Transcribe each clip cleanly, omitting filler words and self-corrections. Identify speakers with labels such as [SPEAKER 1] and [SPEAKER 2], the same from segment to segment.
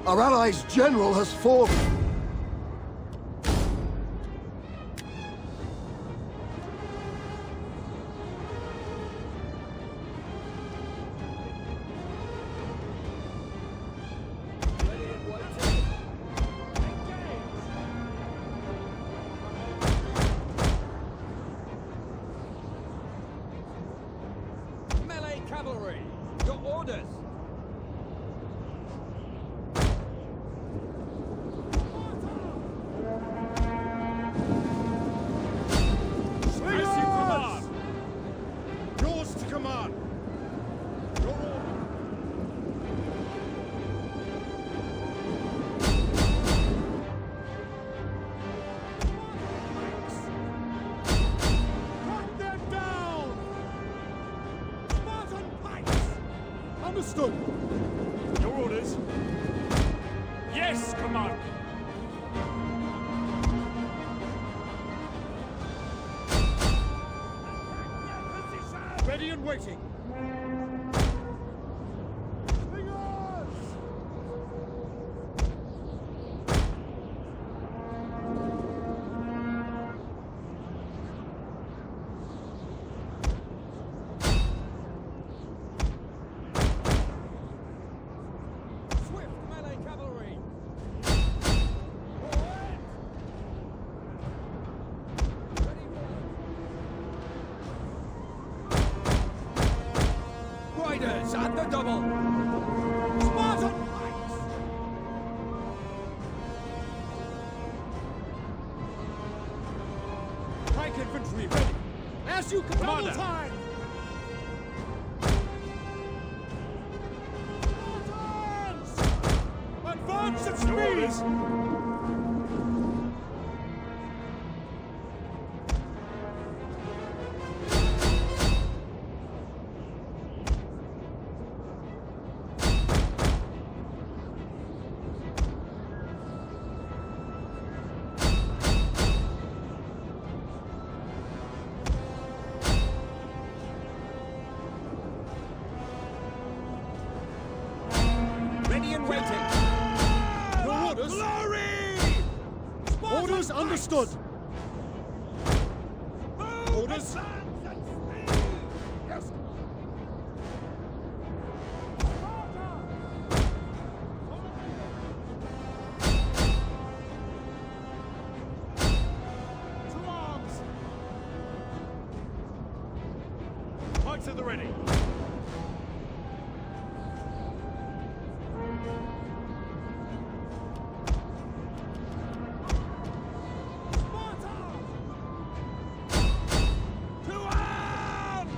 [SPEAKER 1] Our allies' general has fallen.
[SPEAKER 2] Melee cavalry, your orders.
[SPEAKER 3] Yours to command. Your order. Cut them down! Spartan pikes! Understood. Your orders. Yes, command. Ready and waiting.
[SPEAKER 2] Swift melee cavalry. Riders at the double. Spartan pikes.
[SPEAKER 3] Pike infantry ready.
[SPEAKER 2] As you command.
[SPEAKER 3] Double time. Spartans! Advance at speed!
[SPEAKER 2] Ready and waiting.
[SPEAKER 3] Your orders?
[SPEAKER 2] Glory!
[SPEAKER 3] Orders understood. Orders?
[SPEAKER 2] Yes.
[SPEAKER 3] To arms! Pikes at the ready.
[SPEAKER 2] To arms!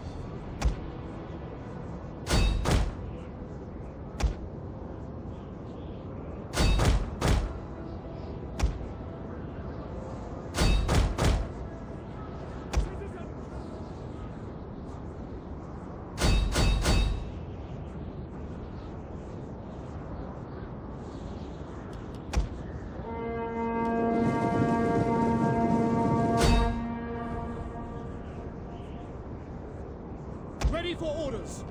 [SPEAKER 3] Ready for orders.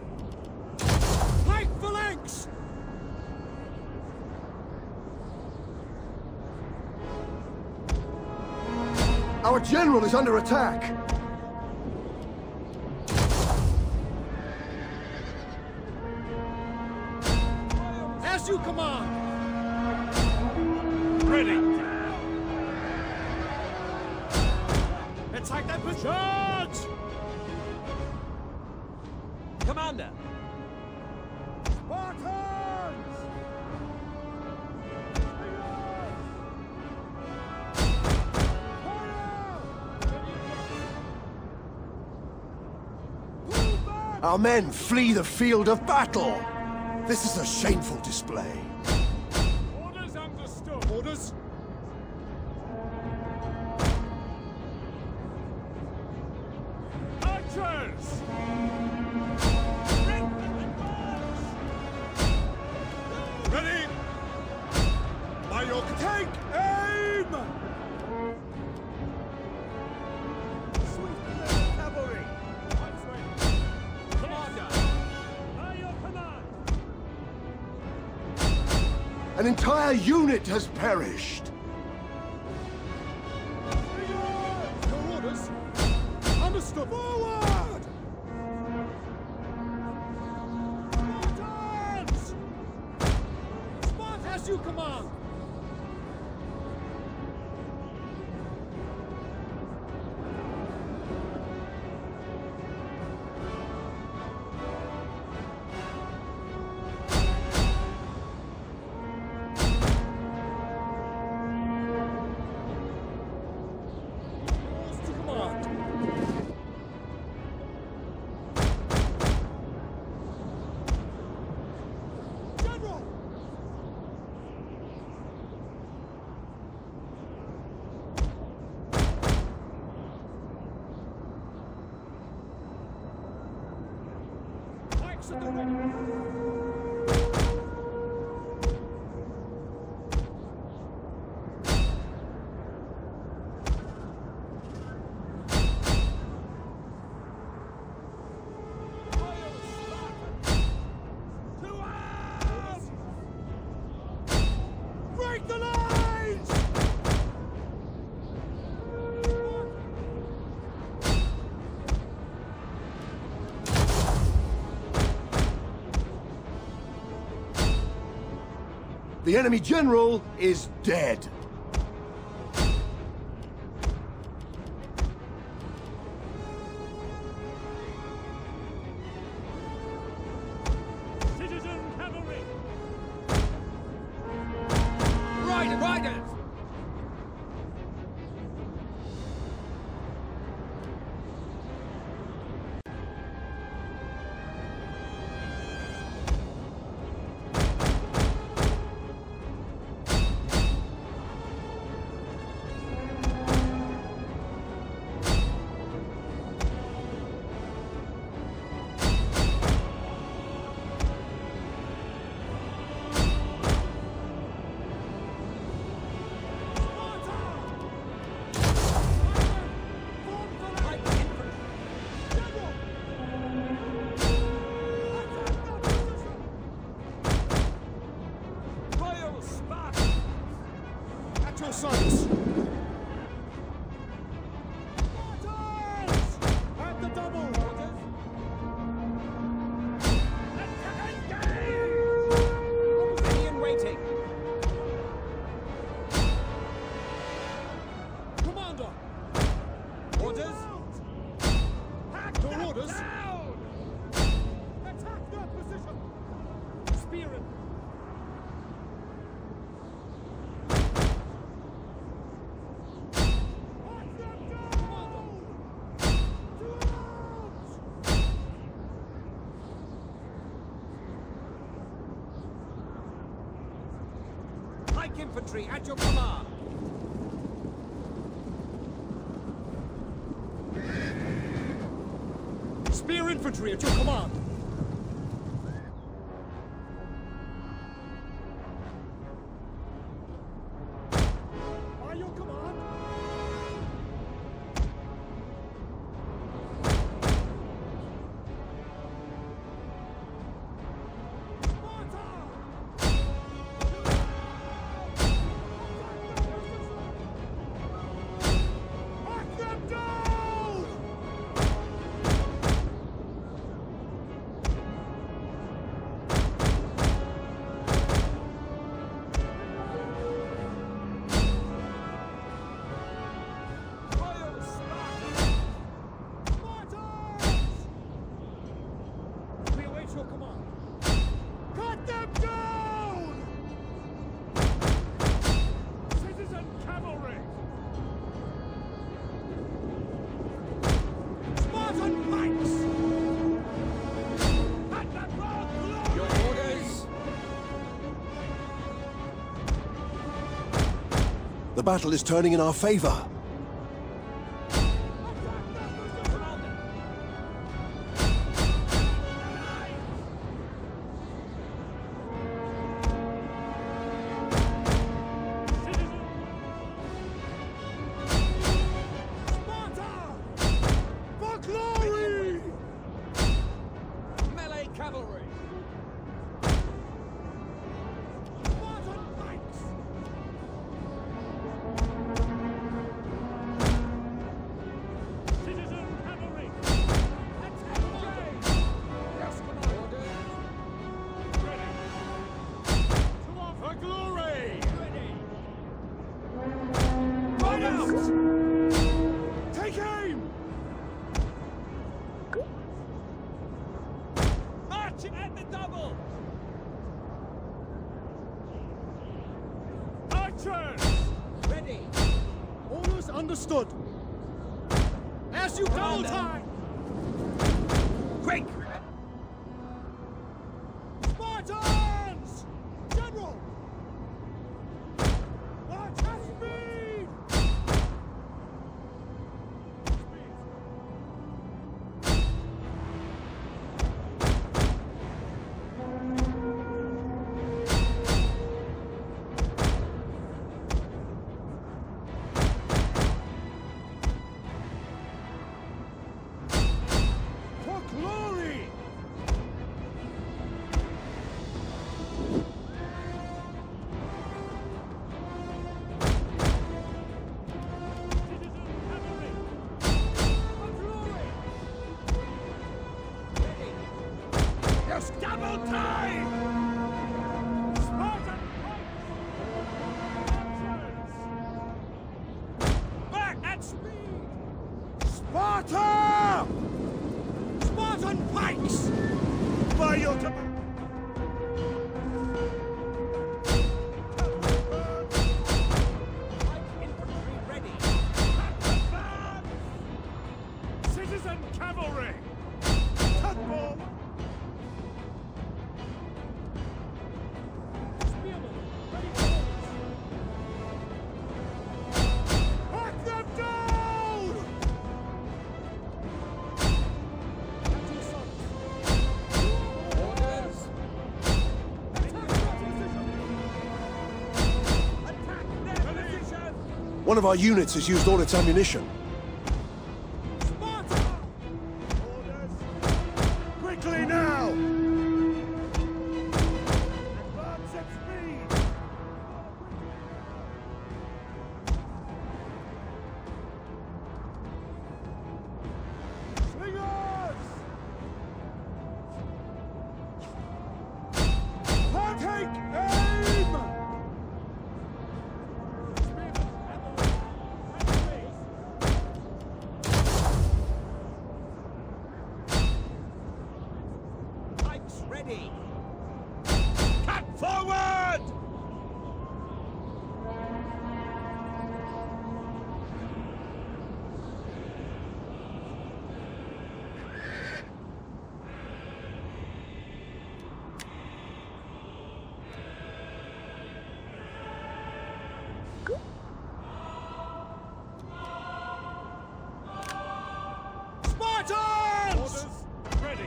[SPEAKER 3] Pike phalanx!
[SPEAKER 1] Our general is under attack.
[SPEAKER 3] As you command. Ready. Attack that position. Charge!
[SPEAKER 2] Commander.
[SPEAKER 3] Spartans!
[SPEAKER 1] Our men flee the field of battle. This is a shameful display.
[SPEAKER 3] Orders understood. Orders? Archers! Ready? By your take aim!
[SPEAKER 2] Swift cavalry. Commander.
[SPEAKER 3] By your command!
[SPEAKER 1] An entire unit has perished.
[SPEAKER 3] Your orders. Understood. Forward! Spartans! Spartans, as you command! Break the lines!
[SPEAKER 1] The enemy general is dead.
[SPEAKER 3] Citizen cavalry!
[SPEAKER 2] Riders!
[SPEAKER 3] Your sons! Spartans! At the double!
[SPEAKER 2] Ready and waiting.
[SPEAKER 3] Commander!
[SPEAKER 2] Orders?
[SPEAKER 3] Your orders? Attack their position! Spear it!
[SPEAKER 2] Pike infantry at your command.
[SPEAKER 3] Spear infantry at your command! By your command! Hack them down! Spartans! We await your command. Cut them down! Citizen cavalry! Spartan knights! At the road!
[SPEAKER 2] Your orders?
[SPEAKER 1] The battle is turning in our favor.
[SPEAKER 3] Sparta! For glory!
[SPEAKER 2] Melee cavalry.
[SPEAKER 3] Spartan Archers!
[SPEAKER 2] Ready!
[SPEAKER 3] Orders understood. As you double time!
[SPEAKER 2] Quick!
[SPEAKER 3] Spartans! General! March at speed! For glory!
[SPEAKER 2] Yes, double time!
[SPEAKER 3] Spartan!
[SPEAKER 2] Back at speed!
[SPEAKER 1] Sparta!
[SPEAKER 2] Spartan pikes!
[SPEAKER 1] By your
[SPEAKER 2] Pike infantry ready!
[SPEAKER 3] Citizen cavalry!
[SPEAKER 1] Cannonball!
[SPEAKER 3] Spearmen, ready for orders.
[SPEAKER 1] Hack them down!
[SPEAKER 3] At your service.
[SPEAKER 2] Orders!
[SPEAKER 3] Attack their position!
[SPEAKER 2] Attack their position!
[SPEAKER 1] One of our units has used all its ammunition.
[SPEAKER 3] Sparta!
[SPEAKER 1] Orders! Quickly now! Advance at speed! Slingers! Take aim!
[SPEAKER 2] Pikes ready! Cut forward!
[SPEAKER 3] Spartans!
[SPEAKER 2] Orders ready!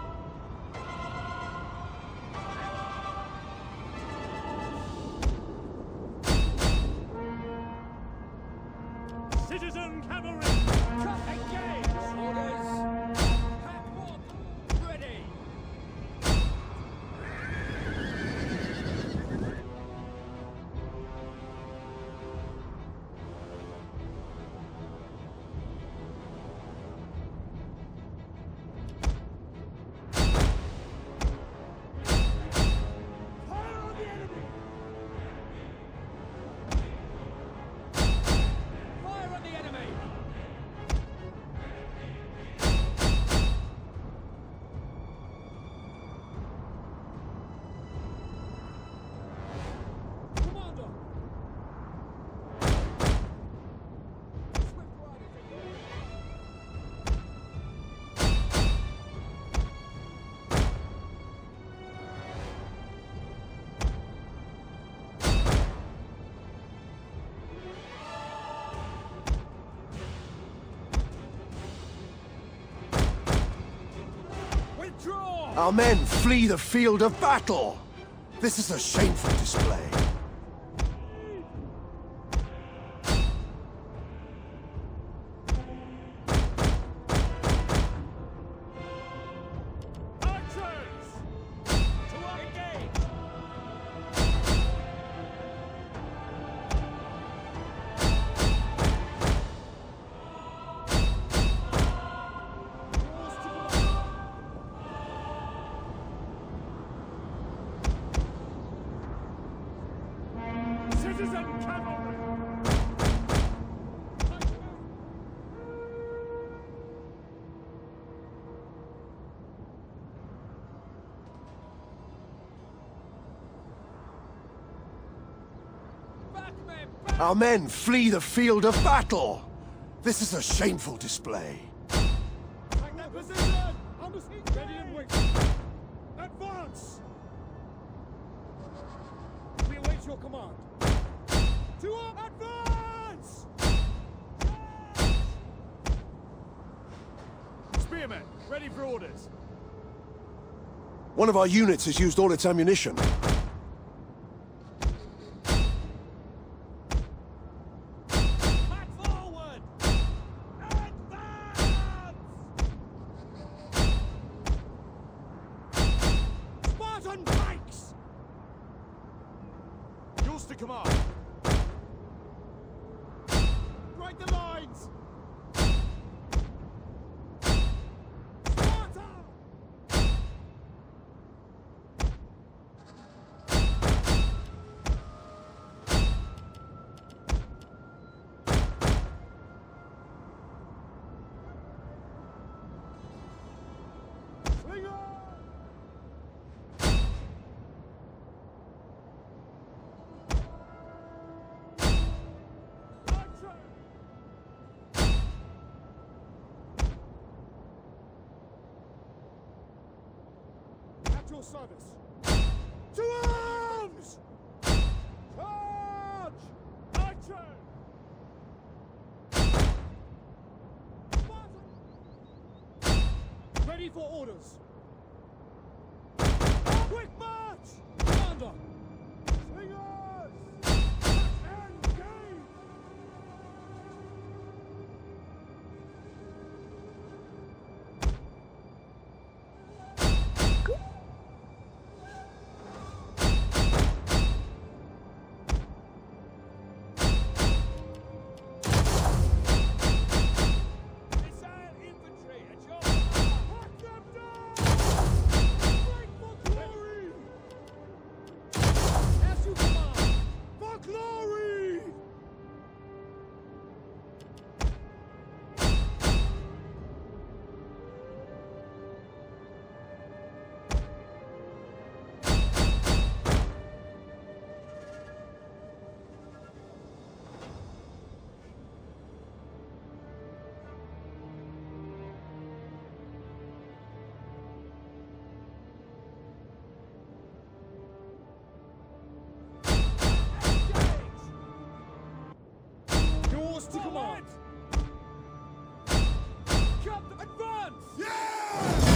[SPEAKER 3] Citizen cavalry!
[SPEAKER 2] Cut engage! Orders! Pack walk! Ready!
[SPEAKER 1] Fire on the enemy!
[SPEAKER 2] Fire on the enemy!
[SPEAKER 3] Commander!
[SPEAKER 2] Swift riders in your
[SPEAKER 3] Withdraw!
[SPEAKER 1] Our men flee the field of battle! This is a shameful display.
[SPEAKER 3] Archers!
[SPEAKER 2] to engage!
[SPEAKER 3] Yours to command! Citizen cavalry!
[SPEAKER 2] Back
[SPEAKER 1] Our men flee the field of battle! This is a shameful display.
[SPEAKER 3] Take that position! On the seat! Ready and wait! Advance! We await your command. To up! Advance!
[SPEAKER 2] Spearmen, ready for orders.
[SPEAKER 1] One of our units has used all its ammunition.
[SPEAKER 2] Back forward! Advance!
[SPEAKER 3] Spartan pikes!
[SPEAKER 2] Yours to command.
[SPEAKER 3] Break the lines! Sparta! Slinger! Archer! At your service. To arms! Charge! Archer! Spartan! Ready for orders. Quick march! Commander! Slingers! Engage!
[SPEAKER 2] Missile infantry at your command.
[SPEAKER 3] Hunt them down! Fight for glory! As you command! For glory! Yours to command! Captain, advance!
[SPEAKER 1] Yeah!